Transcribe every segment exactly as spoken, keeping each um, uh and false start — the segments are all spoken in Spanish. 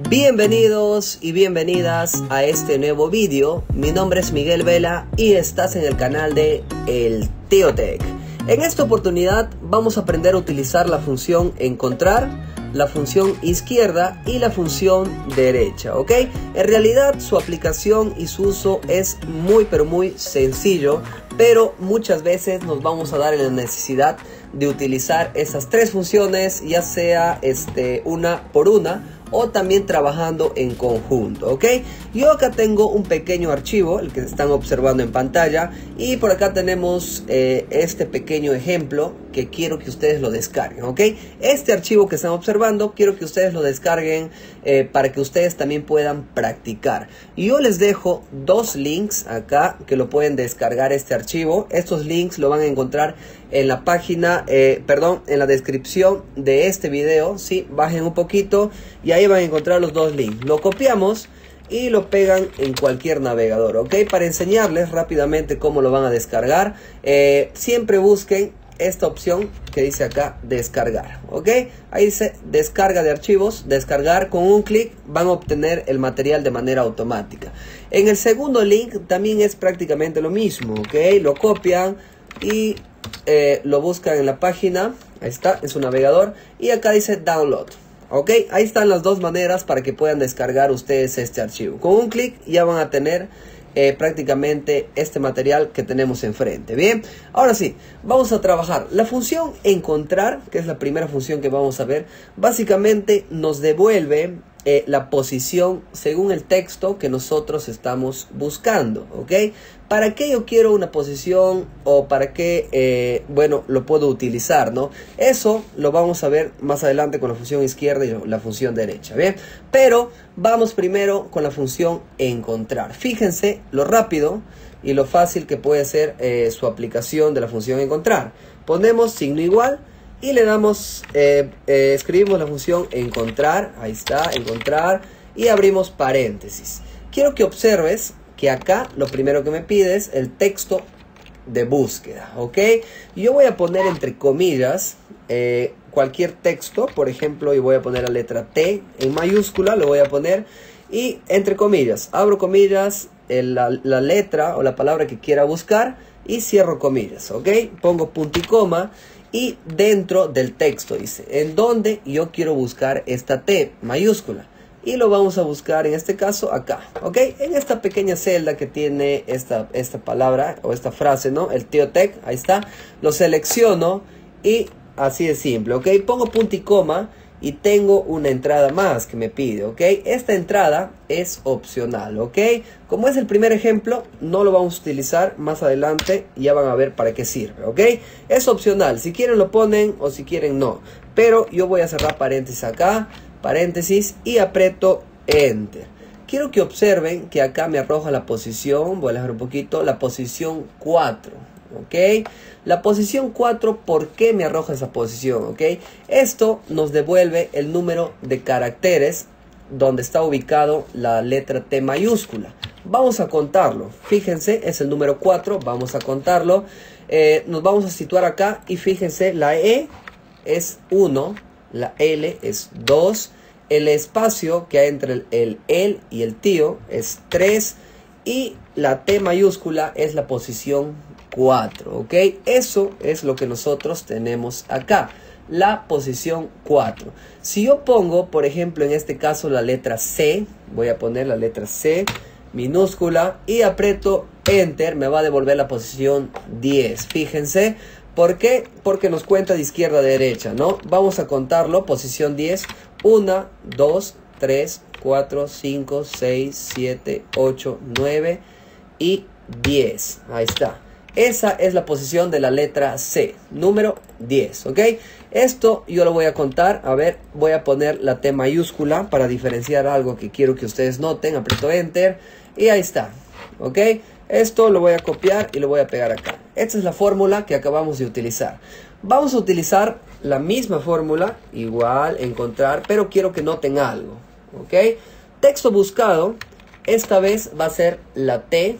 Bienvenidos y bienvenidas a este nuevo vídeo. Mi nombre es Miguel Vela y estás en el canal de El Tío Tech. En esta oportunidad vamos a aprender a utilizar la función encontrar, la función izquierda y la función derecha, ¿ok? En realidad su aplicación y su uso es muy pero muy sencillo, pero muchas veces nos vamos a dar en la necesidad de utilizar esas tres funciones, ya sea este, una por una o también trabajando en conjunto, ¿ok? Yo acá tengo un pequeño archivo, el que están observando en pantalla, y por acá tenemos eh, este pequeño ejemplo que quiero que ustedes lo descarguen, ¿ok? Este archivo que están observando, quiero que ustedes lo descarguen eh, para que ustedes también puedan practicar. Yo les dejo dos links acá que lo pueden descargar este archivo. Estos links lo van a encontrar en la página, eh, perdón, en la descripción de este video, ¿sí? Bajen un poquito y ahí van a encontrar los dos links. Lo copiamos y lo pegan en cualquier navegador, ¿ok? Para enseñarles rápidamente cómo lo van a descargar, eh, siempre busquen esta opción que dice acá descargar, ¿ok? Ahí dice descarga de archivos, descargar. Con un clic van a obtener el material de manera automática. En el segundo link también es prácticamente lo mismo, ¿ok? Lo copian y eh, lo buscan en la página, ahí está, en su navegador, y acá dice download. Ok, ahí están las dos maneras para que puedan descargar ustedes este archivo. Con un clic ya van a tener eh, prácticamente este material que tenemos enfrente. Bien, ahora sí, vamos a trabajar. La función encontrar, que es la primera función que vamos a ver, básicamente nos devuelve eh, la posición según el texto que nosotros estamos buscando. Ok, ¿para qué yo quiero una posición o para qué, eh, bueno, lo puedo utilizar, ¿no? Eso lo vamos a ver más adelante con la función izquierda y la función derecha, ¿bien? Pero vamos primero con la función encontrar. Fíjense lo rápido y lo fácil que puede ser eh, su aplicación de la función encontrar. Ponemos signo igual y le damos, eh, eh, escribimos la función encontrar, ahí está, encontrar, y abrimos paréntesis. Quiero que observes que acá lo primero que me pide es el texto de búsqueda, ¿ok? Yo voy a poner entre comillas eh, cualquier texto, por ejemplo, yo voy a poner la letra T en mayúscula, lo voy a poner, y entre comillas, abro comillas, el, la, la letra o la palabra que quiera buscar, y cierro comillas, ¿ok? Pongo punto y coma, y dentro del texto dice, en donde yo quiero buscar esta T mayúscula. Y lo vamos a buscar en este caso acá, ¿ok? En esta pequeña celda que tiene esta, esta palabra o esta frase, ¿no? El Tío Tech, ahí está. Lo selecciono y así de simple, ¿ok? Pongo punto y coma y tengo una entrada más que me pide, ¿ok? Esta entrada es opcional, ¿ok? Como es el primer ejemplo, no lo vamos a utilizar. Más adelante ya van a ver para qué sirve, ¿ok? Es opcional, si quieren lo ponen o si quieren no. Pero yo voy a cerrar paréntesis acá, paréntesis, y aprieto enter. Quiero que observen que acá me arroja la posición, voy a alejar un poquito, la posición cuatro, ok. La posición cuatro, ¿por qué me arroja esa posición? Ok, esto nos devuelve el número de caracteres donde está ubicado la letra T mayúscula. Vamos a contarlo, fíjense, es el número cuatro, vamos a contarlo. eh, nos vamos a situar acá y fíjense, la E es uno, la L es dos, el espacio que hay entre el, el el y el tío es tres, y la T mayúscula es la posición cuatro, ¿ok? Eso es lo que nosotros tenemos acá, la posición cuatro. Si yo pongo, por ejemplo, en este caso la letra C, voy a poner la letra C minúscula y aprieto enter, me va a devolver la posición diez. Fíjense, ¿por qué? Porque nos cuenta de izquierda a derecha, ¿no? Vamos a contarlo, posición diez, uno, dos, tres, cuatro, cinco, seis, siete, ocho, nueve y diez. Ahí está. Esa es la posición de la letra C, número diez, ¿ok? Esto yo lo voy a contar, a ver, voy a poner la T mayúscula para diferenciar algo que quiero que ustedes noten, aprieto enter y ahí está, ¿ok? Esto lo voy a copiar y lo voy a pegar acá. Esta es la fórmula que acabamos de utilizar. Vamos a utilizar la misma fórmula, igual, encontrar, pero quiero que noten algo, ¿ok? Texto buscado, esta vez va a ser la T,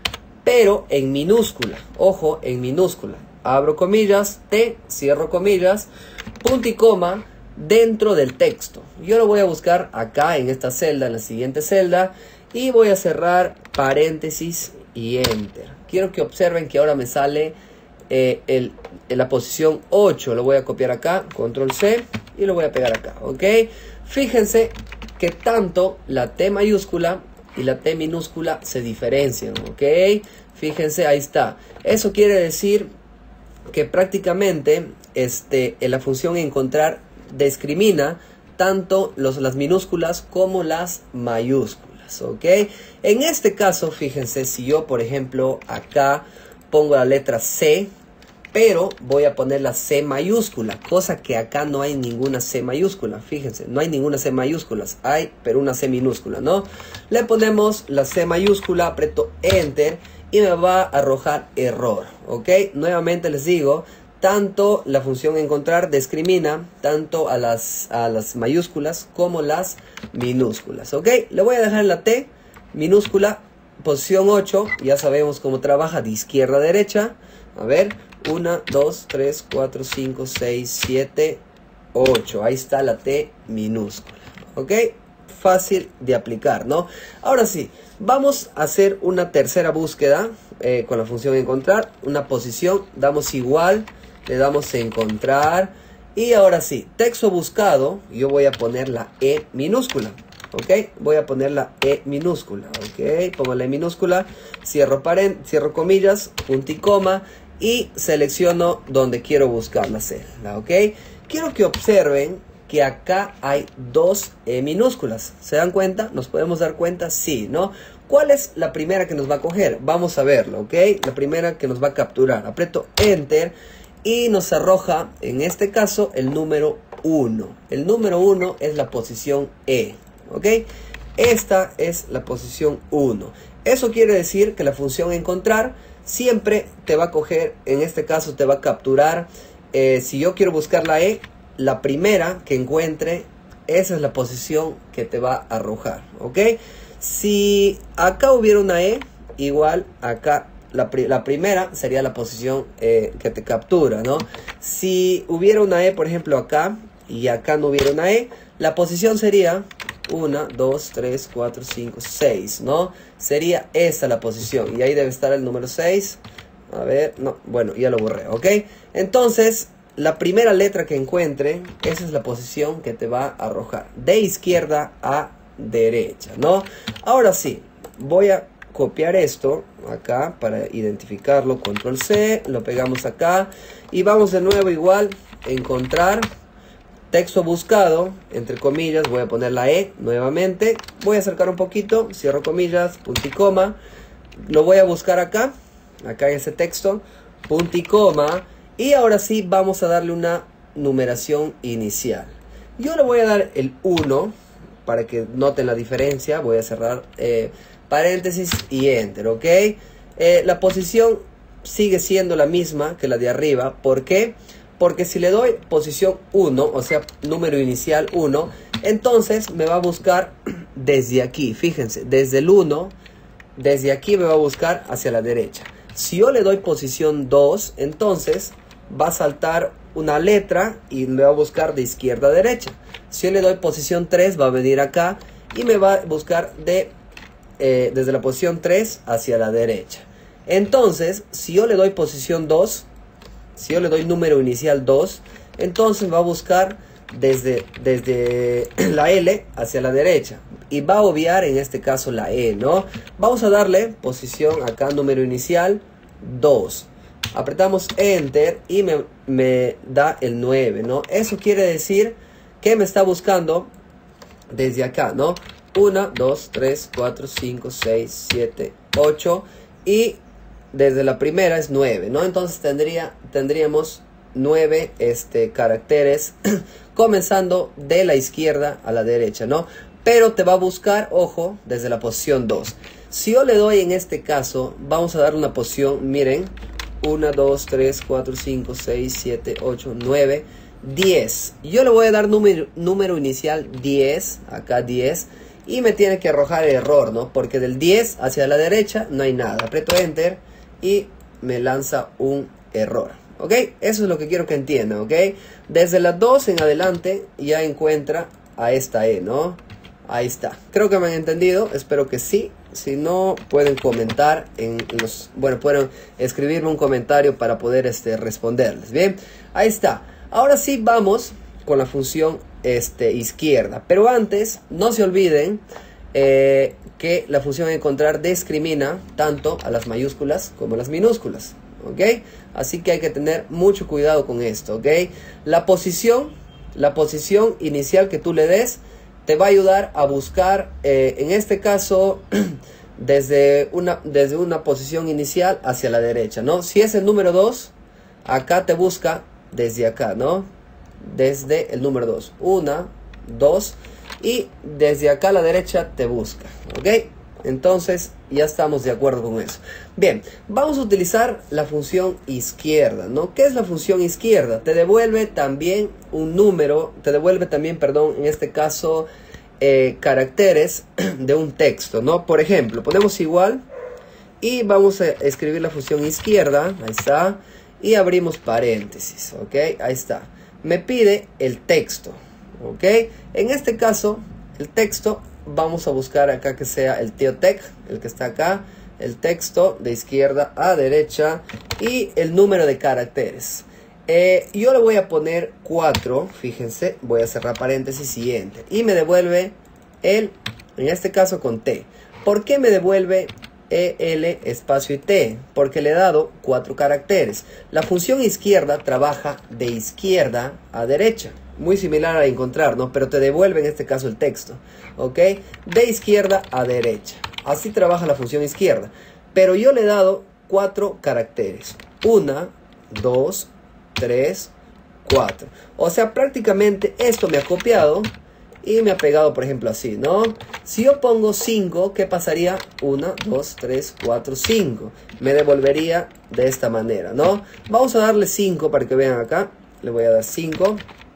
pero en minúscula, ojo, en minúscula. Abro comillas, T, cierro comillas, punto y coma, dentro del texto. Yo lo voy a buscar acá en esta celda, en la siguiente celda, y voy a cerrar paréntesis y enter. Quiero que observen que ahora me sale eh, el, en la posición ocho. Lo voy a copiar acá, control C, y lo voy a pegar acá, ¿ok? Fíjense que tanto la T mayúscula y la T minúscula se diferencian, ¿ok? Fíjense, ahí está. Eso quiere decir que prácticamente este, en la función encontrar discrimina tanto los, las minúsculas como las mayúsculas, ¿ok? En este caso, fíjense, si yo, por ejemplo, acá pongo la letra C, pero voy a poner la C mayúscula, cosa que acá no hay ninguna C mayúscula. Fíjense, no hay ninguna C mayúscula, hay pero una C minúscula, ¿no? Le ponemos la C mayúscula, aprieto Enter y me va a arrojar error, ¿ok? Nuevamente les digo, tanto la función encontrar discrimina tanto a las, a las mayúsculas como las minúsculas, ¿ok? Le voy a dejar la T minúscula, posición ocho, ya sabemos cómo trabaja de izquierda a derecha. A ver, uno, dos, tres, cuatro, cinco, seis, siete, ocho. Ahí está la T minúscula, ¿ok? Fácil de aplicar, ¿no? Ahora sí, vamos a hacer una tercera búsqueda eh, con la función encontrar. Una posición, damos igual, le damos encontrar. Y ahora sí, texto buscado, yo voy a poner la E minúscula, ¿ok? Voy a poner la E minúscula, ¿ok? Pongo la E minúscula, cierro, paren, cierro comillas, punto y coma, y selecciono donde quiero buscar la celda, ¿ok? Quiero que observen que acá hay dos E minúsculas. ¿Se dan cuenta? ¿Nos podemos dar cuenta? Sí, ¿no? ¿Cuál es la primera que nos va a coger? Vamos a verlo, ¿ok? La primera que nos va a capturar. Aprieto Enter y nos arroja, en este caso, el número uno. El número uno es la posición E, ¿ok? Esta es la posición uno. Eso quiere decir que la función encontrar siempre te va a coger, en este caso te va a capturar, eh, si yo quiero buscar la E, la primera que encuentre, esa es la posición que te va a arrojar, ¿ok? Si acá hubiera una E, igual acá la, la primera sería la posición eh, que te captura, ¿no? Si hubiera una E, por ejemplo, acá, y acá no hubiera una E, la posición sería uno, dos, tres, cuatro, cinco, seis, ¿no? Sería esta la posición. Y ahí debe estar el número seis. A ver, no, bueno, ya lo borré, ¿ok? Entonces, la primera letra que encuentre, esa es la posición que te va a arrojar. De izquierda a derecha, ¿no? Ahora sí, voy a copiar esto acá para identificarlo. Control C, lo pegamos acá. Y vamos de nuevo igual, encontrar. Texto buscado, entre comillas, voy a poner la E nuevamente. Voy a acercar un poquito, cierro comillas, punto y coma. Lo voy a buscar acá, acá en ese texto, punto y coma. Y ahora sí vamos a darle una numeración inicial. Yo le voy a dar el uno, para que noten la diferencia. Voy a cerrar eh, paréntesis y enter, ¿ok? Eh, la posición sigue siendo la misma que la de arriba. ¿Por qué? Porque si le doy posición uno, o sea, número inicial uno, entonces me va a buscar desde aquí. Fíjense, desde el uno, desde aquí me va a buscar hacia la derecha. Si yo le doy posición dos, entonces va a saltar una letra y me va a buscar de izquierda a derecha. Si yo le doy posición tres, va a venir acá y me va a buscar de, eh, desde la posición tres hacia la derecha. Entonces, si yo le doy posición dos, si yo le doy número inicial dos, entonces va a buscar desde, desde la L hacia la derecha. Y va a obviar en este caso la E, ¿no? Vamos a darle posición acá, número inicial dos. Apretamos Enter y me, me da el nueve, ¿no? Eso quiere decir que me está buscando desde acá, ¿no? uno, dos, tres, cuatro, cinco, seis, siete, ocho y desde la primera es nueve, ¿no? Entonces tendría, tendríamos nueve este, caracteres comenzando de la izquierda a la derecha, ¿no? Pero te va a buscar, ojo, desde la posición dos. Si yo le doy en este caso, vamos a dar una posición, miren, uno, dos, tres, cuatro, cinco, seis, siete, ocho, nueve, diez. Yo le voy a dar número, número inicial diez, acá diez. Y me tiene que arrojar el error, ¿no? Porque del diez hacia la derecha no hay nada. Aprieto Enter y me lanza un error. ¿ok? Eso es lo que quiero que entiendan, ¿ok? Desde la dos en adelante ya encuentra a esta E, ¿no? Ahí está. Creo que me han entendido, espero que sí. Si no, pueden comentar en los... Bueno, pueden escribirme un comentario para poder este, responderles, ¿bien? Ahí está. Ahora sí vamos con la función este, izquierda. Pero antes, no se olviden eh, que la función encontrar discrimina tanto a las mayúsculas como a las minúsculas, ¿ok? Así que hay que tener mucho cuidado con esto, ¿ok? La posición, la posición inicial que tú le des te va a ayudar a buscar, eh, en este caso, desde una, desde una posición inicial hacia la derecha, ¿no? Si es el número dos, acá te busca desde acá, ¿no? Desde el número dos. Una, dos, y desde acá a la derecha te busca, ¿ok? Entonces, ya estamos de acuerdo con eso. Bien, vamos a utilizar la función izquierda, ¿no? ¿Qué es la función izquierda? Te devuelve también un número, te devuelve también, perdón, en este caso, eh, caracteres de un texto, ¿no? Por ejemplo, ponemos igual y vamos a escribir la función izquierda, ahí está, y abrimos paréntesis, ¿ok? Ahí está. Me pide el texto, ¿ok? En este caso, el texto... Vamos a buscar acá que sea el TeoTech, el que está acá, el texto de izquierda a derecha y el número de caracteres. Eh, yo le voy a poner cuatro, fíjense, voy a cerrar paréntesis y enter. Y me devuelve el, en este caso con T. ¿Por qué me devuelve E L espacio y T? Porque le he dado cuatro caracteres. La función izquierda trabaja de izquierda a derecha. Muy similar a encontrar, ¿no? Pero te devuelve en este caso el texto, ¿ok? De izquierda a derecha. Así trabaja la función izquierda. Pero yo le he dado cuatro caracteres. Una, dos, tres, cuatro. O sea, prácticamente esto me ha copiado y me ha pegado, por ejemplo, así, ¿no? Si yo pongo cinco, ¿qué pasaría? uno, dos, tres, cuatro, cinco. Me devolvería de esta manera, ¿no? Vamos a darle cinco para que vean acá. Le voy a dar cinco.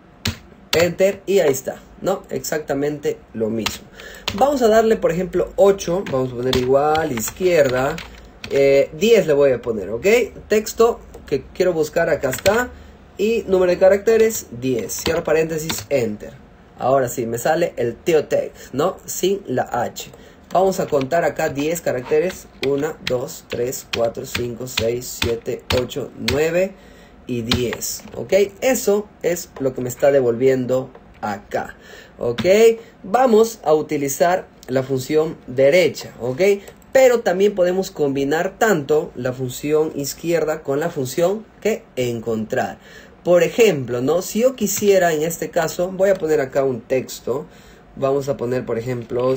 Enter y ahí está, ¿no? Exactamente lo mismo. Vamos a darle, por ejemplo, ocho. Vamos a poner igual, izquierda. Eh, diez le voy a poner, ¿ok? Texto que quiero buscar, acá está. Y número de caracteres, diez. Cierro paréntesis, enter. Ahora sí, me sale el TeoTech, ¿no? Sin la H. Vamos a contar acá diez caracteres. uno, dos, tres, cuatro, cinco, seis, siete, ocho, nueve... y diez, ¿ok? Eso es lo que me está devolviendo acá, ¿ok? Vamos a utilizar la función derecha, ¿ok? Pero también podemos combinar tanto la función izquierda con la función que encontrar. Por ejemplo, ¿no? Si yo quisiera, en este caso, voy a poner acá un texto. Vamos a poner, por ejemplo,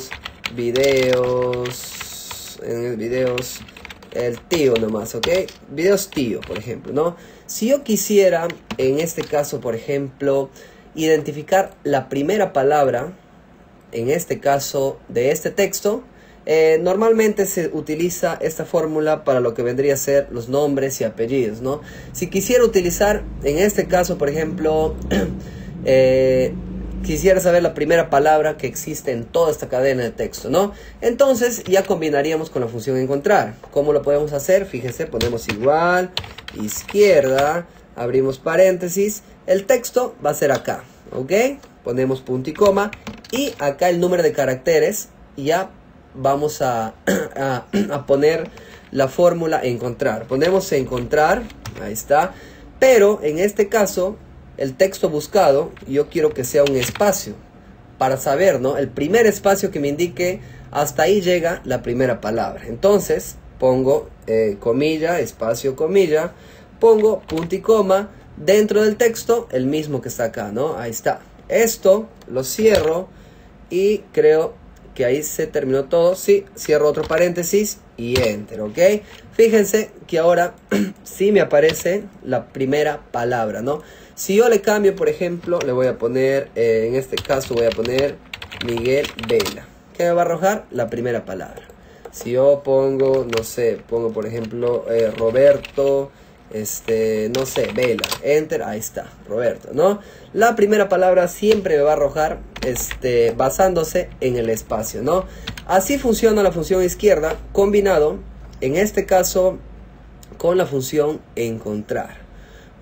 videos, en videos... el tío nomás, ¿ok? Videos tío, por ejemplo, ¿no? Si yo quisiera, en este caso, por ejemplo, identificar la primera palabra, en este caso, de este texto, eh, normalmente se utiliza esta fórmula para lo que vendría a ser los nombres y apellidos, ¿no? Si quisiera utilizar, en este caso, por ejemplo, eh... quisiera saber la primera palabra que existe en toda esta cadena de texto, ¿no? Entonces ya combinaríamos con la función encontrar. ¿Cómo lo podemos hacer? Fíjense, ponemos igual, izquierda, abrimos paréntesis. El texto va a ser acá, ¿ok? Ponemos punto y coma. Y acá el número de caracteres. Y ya vamos a, a, a poner la fórmula encontrar. Ponemos encontrar, ahí está. Pero en este caso... el texto buscado, yo quiero que sea un espacio para saber, ¿no? El primer espacio que me indique, hasta ahí llega la primera palabra. Entonces, pongo eh, comilla, espacio, comilla, pongo punto y coma, dentro del texto, el mismo que está acá, ¿no? Ahí está. Esto lo cierro y creo que ahí se terminó todo. Sí, cierro otro paréntesis y enter, ¿ok? Fíjense que ahora sí me aparece la primera palabra, ¿no? Si yo le cambio, por ejemplo, le voy a poner, eh, en este caso voy a poner Miguel Vela. ¿Qué me va a arrojar? La primera palabra. Si yo pongo, no sé, pongo por ejemplo eh, Roberto, este, no sé, Vela, enter, ahí está, Roberto, ¿no? La primera palabra siempre me va a arrojar, este, basándose en el espacio, ¿no? Así funciona la función izquierda, combinado, en este caso, con la función encontrar.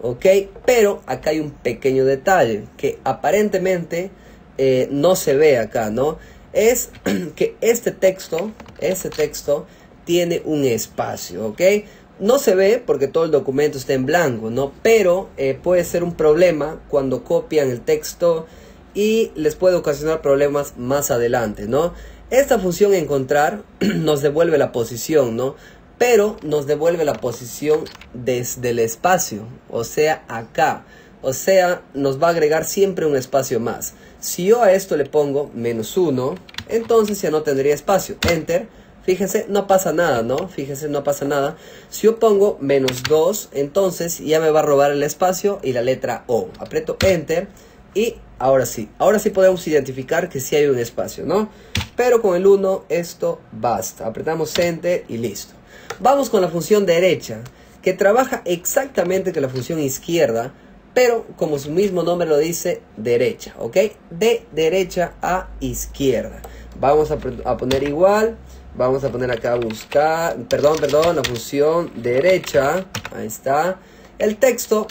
ok, pero acá hay un pequeño detalle que aparentemente eh, no se ve acá, ¿no? Es que este texto, este texto tiene un espacio, ok. No se ve porque todo el documento está en blanco, ¿no? Pero eh, puede ser un problema cuando copian el texto y les puede ocasionar problemas más adelante, ¿no? Esta función encontrar nos devuelve la posición, ¿no? Pero nos devuelve la posición desde el espacio, o sea, acá. O sea, nos va a agregar siempre un espacio más. Si yo a esto le pongo menos uno, entonces ya no tendría espacio. Enter. Fíjense, no pasa nada, ¿no? Fíjense, no pasa nada. Si yo pongo menos dos, entonces ya me va a robar el espacio y la letra O. Aprieto Enter y ahora sí. Ahora sí podemos identificar que sí hay un espacio, ¿no? Pero con el uno esto basta. Apretamos Enter y listo. Vamos con la función derecha, que trabaja exactamente con la función izquierda, pero como su mismo nombre lo dice, derecha, ¿ok? De derecha a izquierda. Vamos a, a poner igual. Vamos a poner acá buscar, perdón, perdón, la función derecha, ahí está. El texto,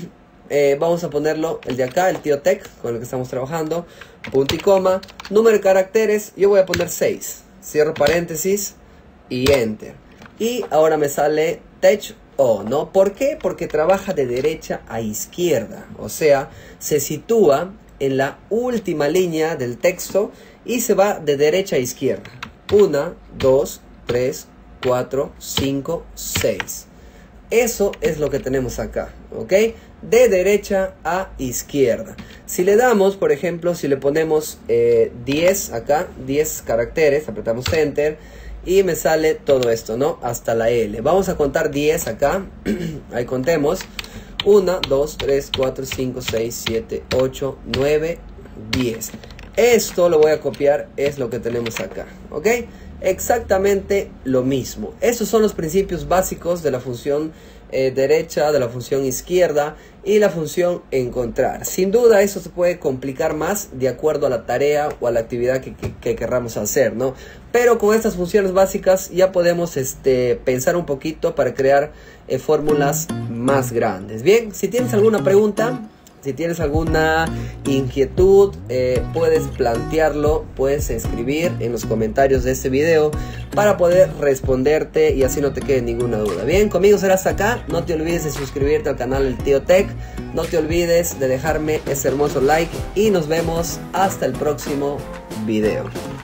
eh, vamos a ponerlo, el de acá, el TioTech, con el que estamos trabajando, punto y coma, número de caracteres, yo voy a poner seis, cierro paréntesis y Enter. Y ahora me sale Tech O, ¿no? ¿Por qué? Porque trabaja de derecha a izquierda, o sea, se sitúa en la última línea del texto y se va de derecha a izquierda. uno, dos, tres, cuatro, cinco, seis. Eso es lo que tenemos acá, ¿ok? De derecha a izquierda. Si le damos, por ejemplo, si le ponemos eh, diez acá, diez caracteres, apretamos Enter y me sale todo esto, ¿no? Hasta la L. Vamos a contar diez acá. Ahí contemos. uno, dos, tres, cuatro, cinco, seis, siete, ocho, nueve, diez. Esto lo voy a copiar, es lo que tenemos acá, ¿ok? Exactamente lo mismo. Estos son los principios básicos de la función eh, derecha, de la función izquierda y la función encontrar. Sin duda eso se puede complicar más de acuerdo a la tarea o a la actividad que, que, que querramos hacer, ¿no? Pero con estas funciones básicas ya podemos este, pensar un poquito para crear eh, fórmulas más grandes. Bien, si tienes alguna pregunta, si tienes alguna inquietud, eh, puedes plantearlo, puedes escribir en los comentarios de este video para poder responderte y así no te quede ninguna duda. Bien, conmigo será hasta acá. No te olvides de suscribirte al canal del Tío Tech. No te olvides de dejarme ese hermoso like y nos vemos hasta el próximo video.